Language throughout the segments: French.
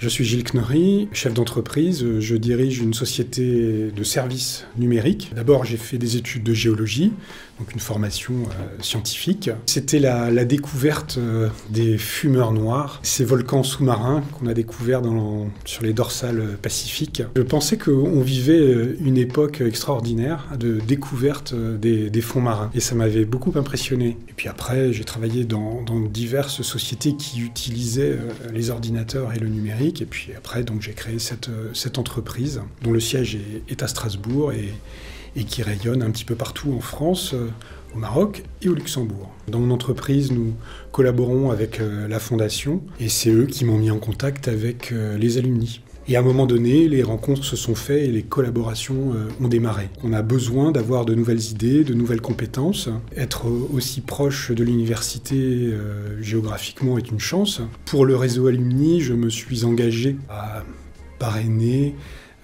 Je suis Gilles Kneury, chef d'entreprise. Je dirige une société de services numériques. D'abord, j'ai fait des études de géologie, donc une formation scientifique. C'était la découverte des fumeurs noirs, ces volcans sous-marins qu'on a découverts sur les dorsales pacifiques. Je pensais qu'on vivait une époque extraordinaire de découverte des fonds marins. Et ça m'avait beaucoup impressionné. Et puis après, j'ai travaillé dans diverses sociétés qui utilisaient les ordinateurs et le numérique. Et puis après, donc, j'ai créé cette entreprise dont le siège est à Strasbourg et qui rayonne un petit peu partout en France, au Maroc et au Luxembourg. Dans mon entreprise, nous collaborons avec la Fondation et c'est eux qui m'ont mis en contact avec les alumni. Et à un moment donné, les rencontres se sont faites et les collaborations ont démarré. On a besoin d'avoir de nouvelles idées, de nouvelles compétences. Être aussi proche de l'université géographiquement est une chance. Pour le réseau alumni, je me suis engagé à parrainer,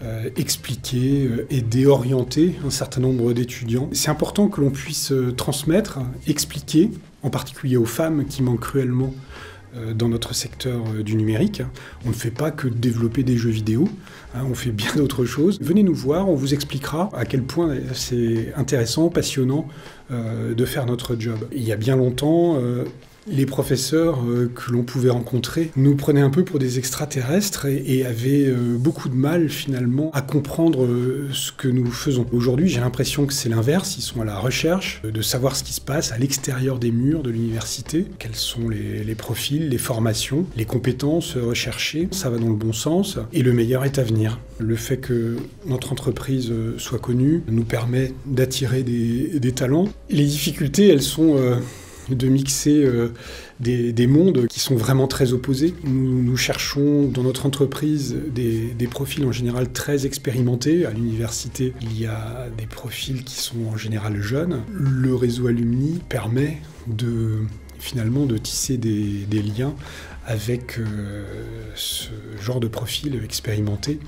expliquer, aider, orienter un certain nombre d'étudiants. C'est important que l'on puisse transmettre, expliquer, en particulier aux femmes qui manquent cruellement dans notre secteur du numérique. On ne fait pas que développer des jeux vidéo, on fait bien d'autres choses. Venez nous voir, on vous expliquera à quel point c'est intéressant, passionnant de faire notre job. Il y a bien longtemps, les professeurs que l'on pouvait rencontrer nous prenaient un peu pour des extraterrestres et avaient beaucoup de mal finalement à comprendre ce que nous faisons. Aujourd'hui, j'ai l'impression que c'est l'inverse. Ils sont à la recherche de savoir ce qui se passe à l'extérieur des murs de l'université, quels sont les profils, les formations, les compétences recherchées. Ça va dans le bon sens et le meilleur est à venir. Le fait que notre entreprise soit connue nous permet d'attirer des talents. Les difficultés, elles sont de mixer des mondes qui sont vraiment très opposés. Nous cherchons dans notre entreprise des profils en général très expérimentés. À l'université, il y a des profils qui sont en général jeunes. Le réseau alumni permet finalement de tisser des liens avec ce genre de profil expérimenté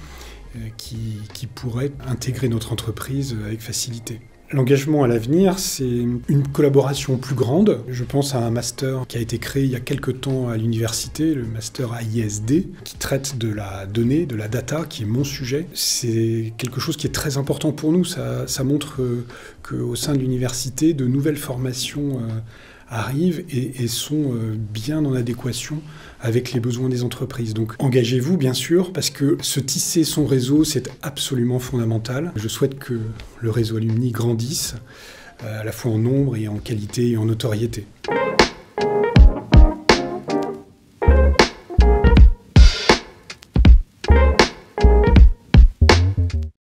qui pourrait intégrer notre entreprise avec facilité. L'engagement à l'avenir, c'est une collaboration plus grande. Je pense à un master qui a été créé il y a quelques temps à l'université, le master AISD, qui traite de la donnée, de la data, qui est mon sujet. C'est quelque chose qui est très important pour nous. Ça montre qu'au sein de l'université, de nouvelles formations arrivent et sont bien en adéquation avec les besoins des entreprises. Donc engagez-vous bien sûr, parce que se tisser son réseau, c'est absolument fondamental. Je souhaite que le réseau alumni grandisse, à la fois en nombre et en qualité et en notoriété.